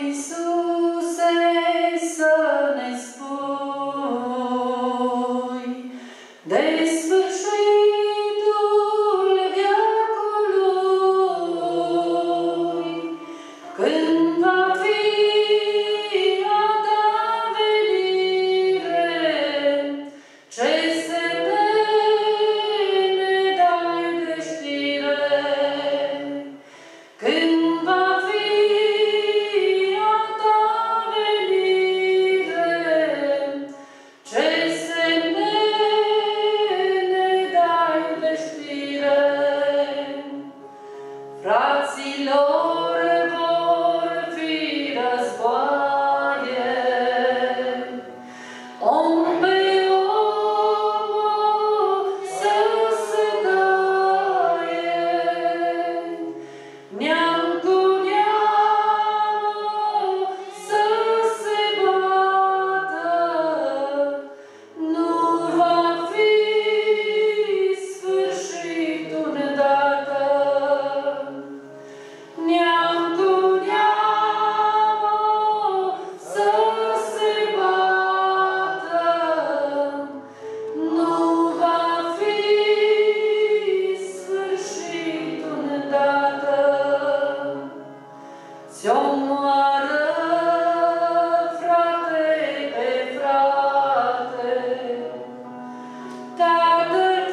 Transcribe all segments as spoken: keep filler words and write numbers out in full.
Iisuse, să ne spui de sfârșitul veacului, când va fi a ta venire, ce semne ne dai de știre. Când va fi a ta venire, ce semne ne dai de știre. Fraților, vor fi războaie, om pe om să se taie, neam cu neam să se bată, nu va fi sfârșitul îndată. Neam cu neam să se bată, nu va fi sfârșitul îndată. Ți-o moară frate pe frate, tatăl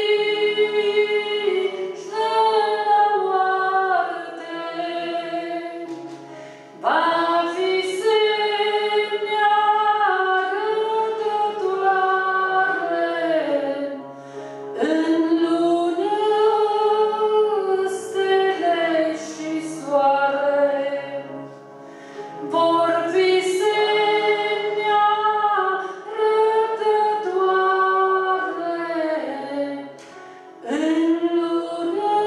fiici la moarte, va fi semne arătătoare în lună, stele și soare. Vor fi semne arătătoare în lună,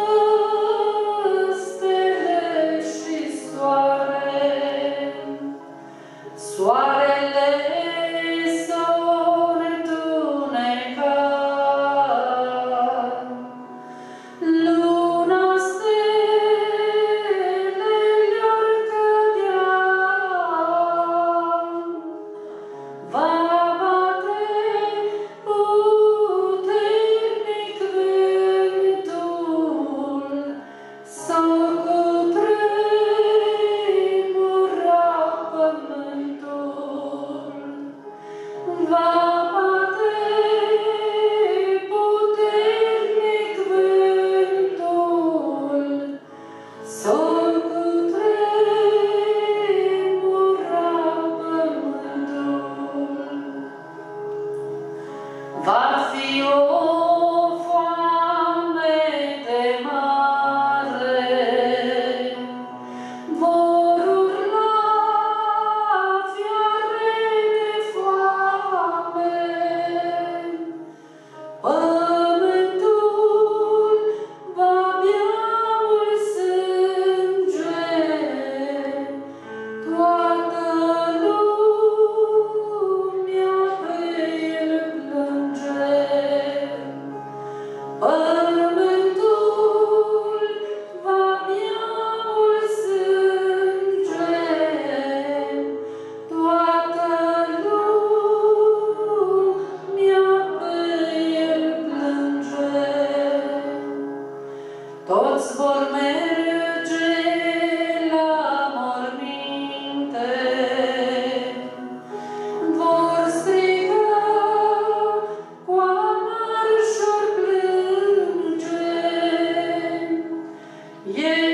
stele și soare. Soarele s-o întunecat, luna, stelele-or cădea, va bate puternic vântul, s-o cutremura pământul. Va bate puternic vântul, s-o cutremura pământul. Va fi o foamete mare, vor urla fiare de foame. Pământul va bea mult sânge, toată lumea pe el plânge. Pământul va bea mult sânge, toată lumea pe el plânge. Toți vor merge la morminte, vor striga cu amar și-or plânge.